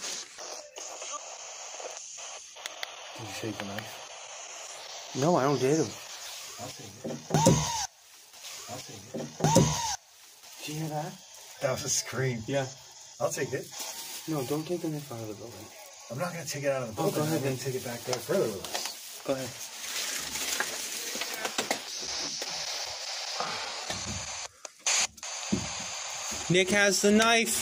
[SPEAKER 7] Did you shake the knife?
[SPEAKER 1] No, I don't dare to.
[SPEAKER 7] I'll take it. I'll take it.
[SPEAKER 1] Did you hear that?
[SPEAKER 7] That was a scream.
[SPEAKER 1] Yeah.
[SPEAKER 7] I'll take it.
[SPEAKER 1] No, don't take the knife out of the building.
[SPEAKER 7] I'm not going to take it out of the building.
[SPEAKER 1] go ahead
[SPEAKER 7] I'm going
[SPEAKER 1] then.
[SPEAKER 7] to take it back there further with us.
[SPEAKER 1] Go ahead. Nick has the knife.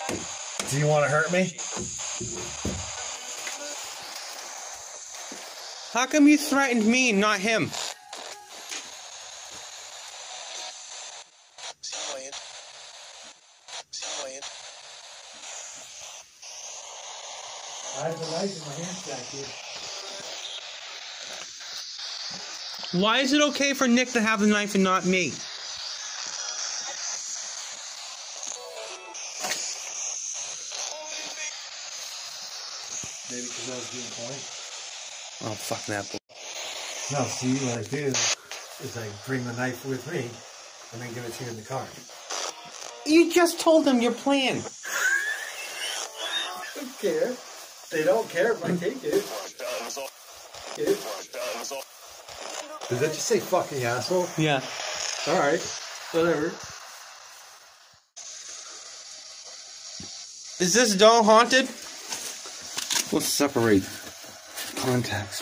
[SPEAKER 7] Do you want to hurt me?
[SPEAKER 1] How come you threatened me, not him?
[SPEAKER 7] I have the knife in my hand back here.
[SPEAKER 1] Why is it okay for Nick to have the knife and not me?
[SPEAKER 7] Maybe because I was being polite.
[SPEAKER 1] Oh, fuck that.
[SPEAKER 7] No, see, what I do is I bring the knife with me and then give it to you in the car.
[SPEAKER 1] You just told them your plan.
[SPEAKER 7] I don't care. They don't care if I take it. Did that just say fucking asshole?
[SPEAKER 1] Yeah.
[SPEAKER 7] Alright. Whatever.
[SPEAKER 1] Is this doll haunted? Let's separate contacts.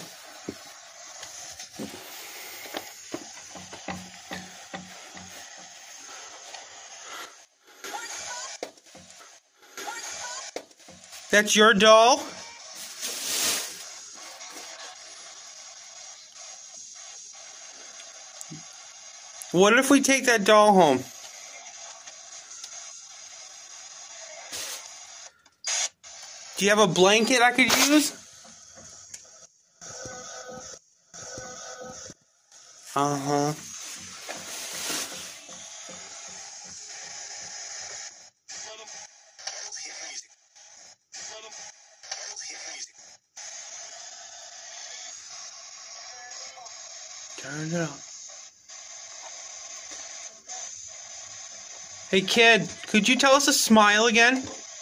[SPEAKER 1] That's your doll? What if we take that doll home? Do you have a blanket I could use? Uh-huh. Turn it up. Hey kid, could you tell us to smile again?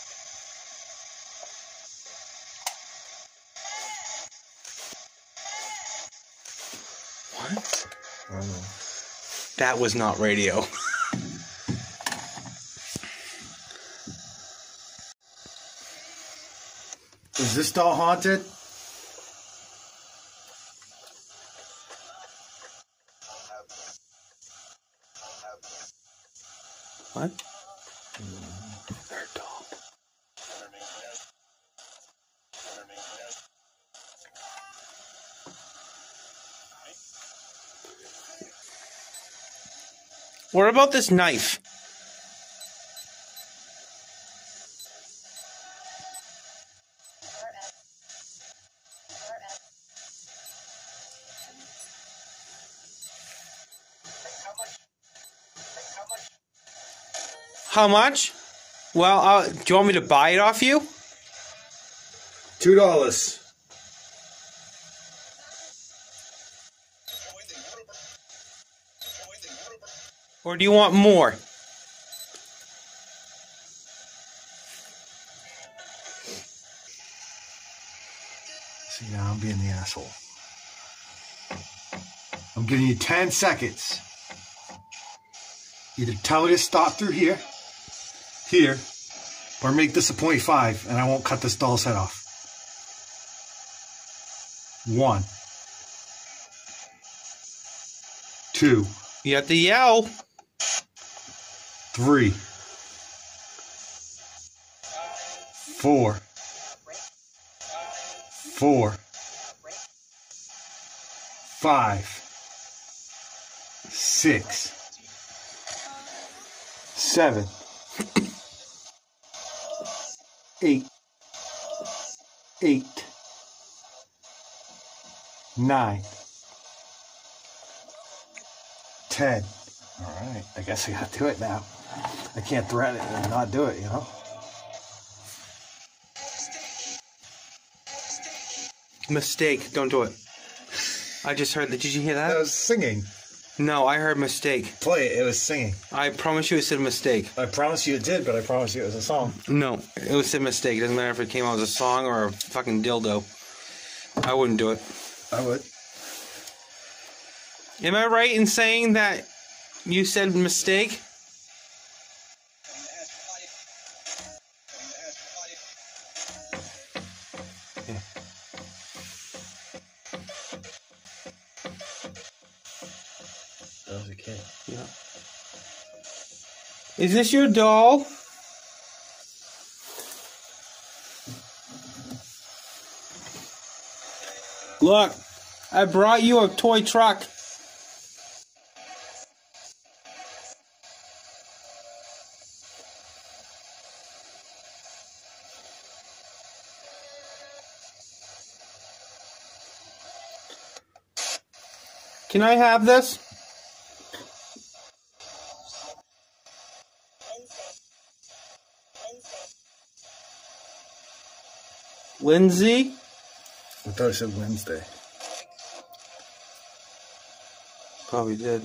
[SPEAKER 1] What?
[SPEAKER 7] I don't know.
[SPEAKER 1] That was not radio.
[SPEAKER 7] Is this doll haunted?
[SPEAKER 1] What? Third doll. What about this knife? How much? Well, do you want me to buy it off you?
[SPEAKER 7] $2.
[SPEAKER 1] Or do you want more?
[SPEAKER 7] See, now I'm being the asshole. I'm giving you 10 seconds. Either tell me to stop through here, or make this a 0.5 and I won't cut this doll's head off. 1, 2,
[SPEAKER 1] You have to yell.
[SPEAKER 7] 3, 4, 5, 6, 7, 8, 9, 10. All right, I guess I gotta do it now. I can't threaten it and not do it, you know?
[SPEAKER 1] Mistake. Don't do it. I just heard that. Did you hear
[SPEAKER 7] That
[SPEAKER 1] that?
[SPEAKER 7] was singing.
[SPEAKER 1] No, I heard mistake.
[SPEAKER 7] Play it, it was singing.
[SPEAKER 1] I promise you it said mistake.
[SPEAKER 7] I promise you it did, but I promise you it was a song.
[SPEAKER 1] No, it was a mistake. It doesn't matter if it came out as a song or a fucking dildo. I wouldn't do it.
[SPEAKER 7] I would.
[SPEAKER 1] Am I right in saying that you said mistake?
[SPEAKER 7] That was a kid.
[SPEAKER 1] Yeah. Is this your doll? Look, I brought you a toy truck. Can I have this? Lindsay?
[SPEAKER 7] I thought it said Wednesday.
[SPEAKER 1] Probably did.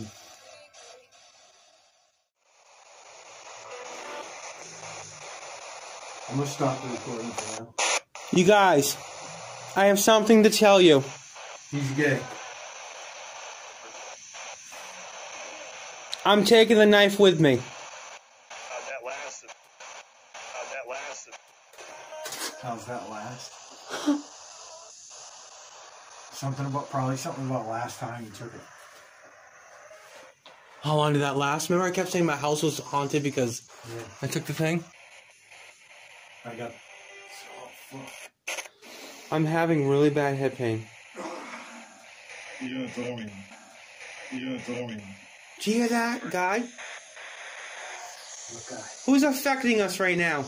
[SPEAKER 7] I'm gonna stop the recording for now.
[SPEAKER 1] You guys, I have something to tell you.
[SPEAKER 7] He's gay.
[SPEAKER 1] I'm taking the knife with me.
[SPEAKER 3] How's that last? How's that last?
[SPEAKER 7] How's that last? Probably something about last time you took it.
[SPEAKER 1] How long did that last? Remember I kept saying my house was haunted because I took the thing?
[SPEAKER 7] I got... Oh, fuck.
[SPEAKER 1] I'm having really bad head pain.
[SPEAKER 7] You're throwing. You're throwing.
[SPEAKER 1] Did you hear that, guy?
[SPEAKER 7] What guy?
[SPEAKER 1] Who's affecting us right now?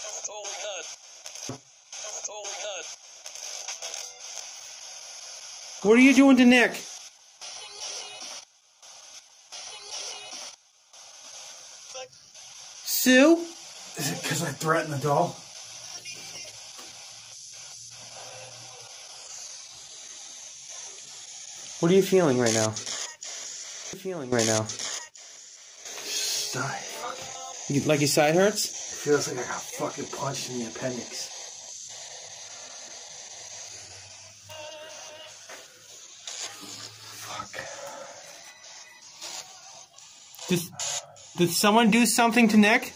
[SPEAKER 1] What are you doing to Nick? Sue?
[SPEAKER 7] Is it because I threatened the doll?
[SPEAKER 1] What are you feeling right now? What are you feeling right now?
[SPEAKER 7] Side.
[SPEAKER 1] Like your side hurts?
[SPEAKER 7] It feels like I got fucking punched in the appendix.
[SPEAKER 1] Did someone do something to Nick?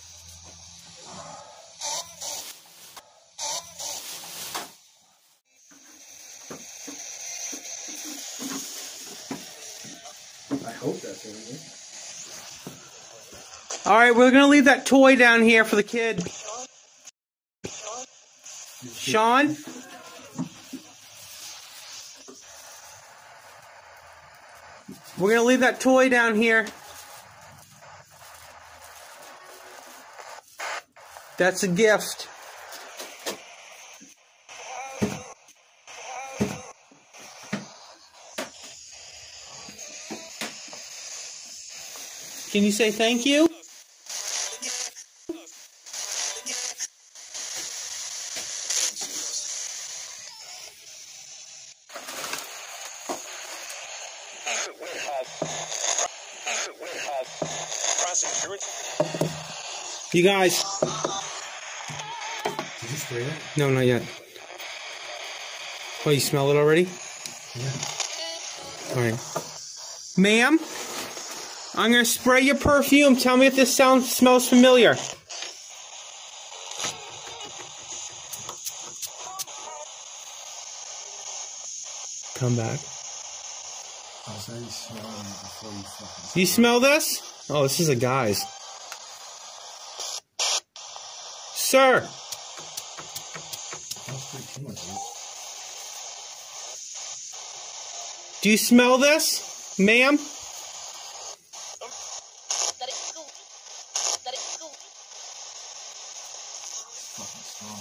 [SPEAKER 7] I hope that's everything.
[SPEAKER 1] Alright, we're gonna leave that toy down here for the kid. Sean? We're gonna leave that toy down here. That's a gift. Can you say thank you? You guys.
[SPEAKER 7] Did you spray it?
[SPEAKER 1] No, not yet. Oh, you smell it already?
[SPEAKER 7] Yeah.
[SPEAKER 1] Alright. Ma'am, I'm gonna spray your perfume. Tell me if this smells familiar. Come back.
[SPEAKER 7] I was already smelling it before you fucking...
[SPEAKER 1] Do you smell this? Oh, this is a guy's. Sir!
[SPEAKER 7] That's pretty too much, dude.
[SPEAKER 1] Do you smell this, ma'am?
[SPEAKER 7] Fucking strong.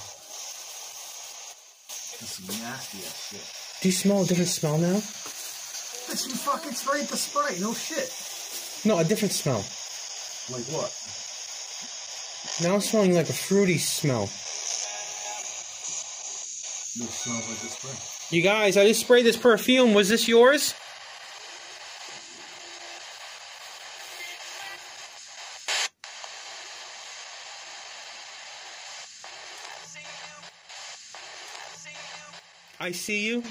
[SPEAKER 7] This is nasty ass shit.
[SPEAKER 1] Do you smell a different smell now?
[SPEAKER 7] This you fucking sprayed the spray, no shit.
[SPEAKER 1] No, a different smell.
[SPEAKER 7] Like what?
[SPEAKER 1] Now I'm smelling like a fruity smell.
[SPEAKER 7] This smells like the spray.
[SPEAKER 1] You guys, I just sprayed this perfume. Was this yours? I see you.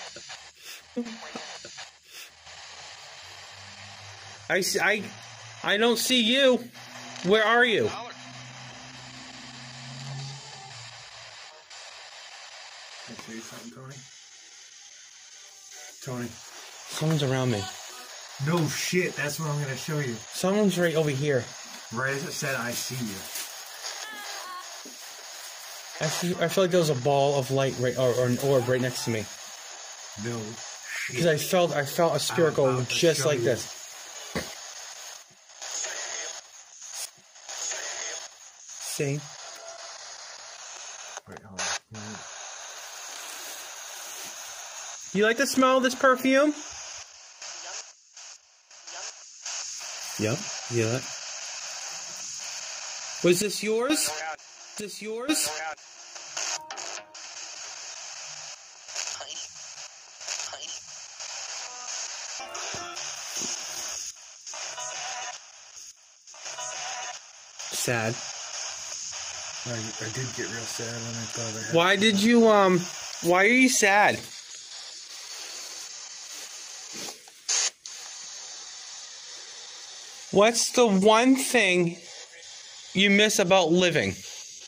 [SPEAKER 1] I don't see you. Where are you?
[SPEAKER 7] Can I tell you something, Tony? Tony.
[SPEAKER 1] Someone's around me.
[SPEAKER 7] No shit, that's what I'm gonna show you.
[SPEAKER 1] Someone's right over here.
[SPEAKER 7] Right as it said, I see you.
[SPEAKER 1] I feel like there was a ball of light right, or an orb right next to me.
[SPEAKER 7] No.
[SPEAKER 1] Because I felt a spirit go just like this. See?
[SPEAKER 7] Wait, hold on.
[SPEAKER 1] You like the smell of this perfume? Yep. Yeah. Was this yours? Is this yours? Sad.
[SPEAKER 7] I did get real sad when I thought I had.
[SPEAKER 1] Why did you, why are you sad? What's the one thing you miss about living?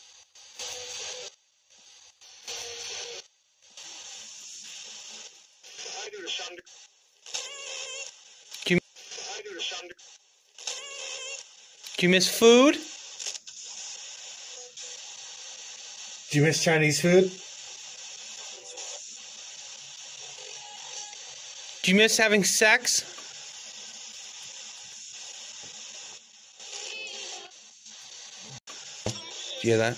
[SPEAKER 1] Do you miss food?
[SPEAKER 7] Do you miss Chinese food?
[SPEAKER 1] Do you miss having sex? Do you hear that?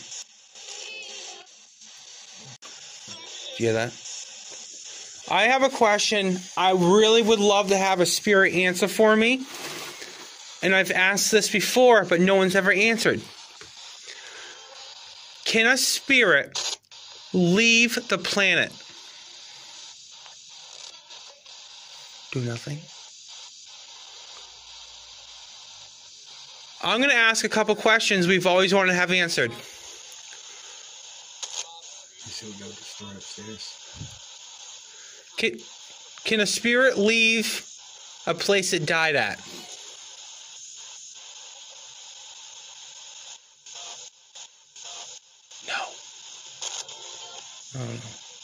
[SPEAKER 1] Do you hear that? I have a question. I really would love to have a spirit answer for me. And I've asked this before, but no one's ever answered. Can a spirit leave the planet? Do nothing? I'm going to ask a couple questions we've always wanted to have answered.
[SPEAKER 7] You said we go to the store upstairs.
[SPEAKER 1] Can a spirit leave a place it died at? No. Oh.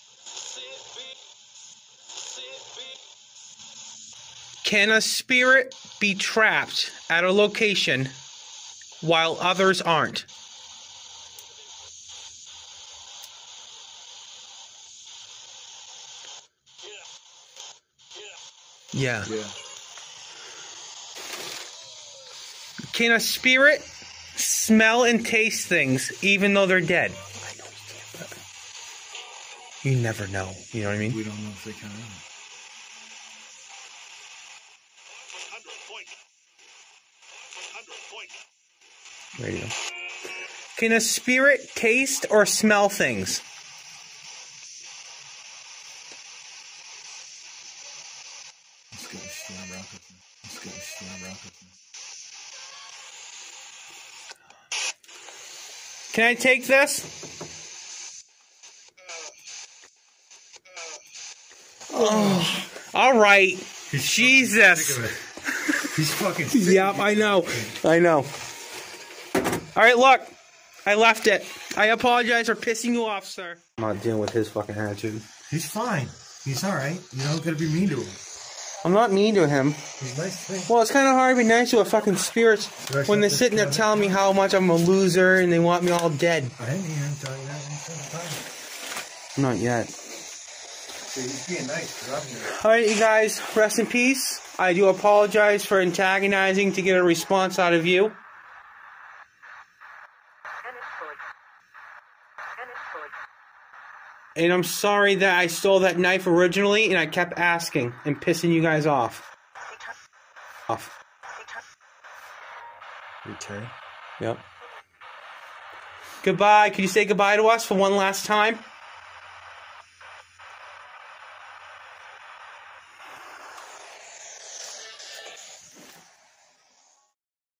[SPEAKER 1] Can a spirit be trapped at a location while others aren't? Yeah. Can a spirit smell and taste things even though they're dead? I know you can't, but you never know. You know what I mean?
[SPEAKER 7] We don't know if they can.
[SPEAKER 1] There you go. Can a spirit taste or smell things?
[SPEAKER 7] Let's go to Storm Rocket. Let's go to Storm Rocket.
[SPEAKER 1] Can I take this? Oh, all right. Jesus.
[SPEAKER 7] He's fucking sick.
[SPEAKER 1] Yep, I know. I know. All right, look. I left it. I apologize for pissing you off, sir. I'm not dealing with his fucking attitude.
[SPEAKER 7] He's fine. He's alright. You don't gotta be mean to him.
[SPEAKER 1] I'm not mean to him.
[SPEAKER 7] He's nice to me.
[SPEAKER 1] Well, it's kind of hard to be nice to a fucking spirit when they're sitting there telling me how much I'm a loser and they want me all dead.
[SPEAKER 7] I didn't hear him tell you that.
[SPEAKER 1] Not yet.
[SPEAKER 7] So he's being nice, because I'm here.
[SPEAKER 1] Alright, you guys, rest in peace. I do apologize for antagonizing to get a response out of you. And I'm sorry that I stole that knife originally and I kept asking and pissing you guys off.
[SPEAKER 7] Return.
[SPEAKER 1] Yep. Goodbye. Could you say goodbye to us for one last time?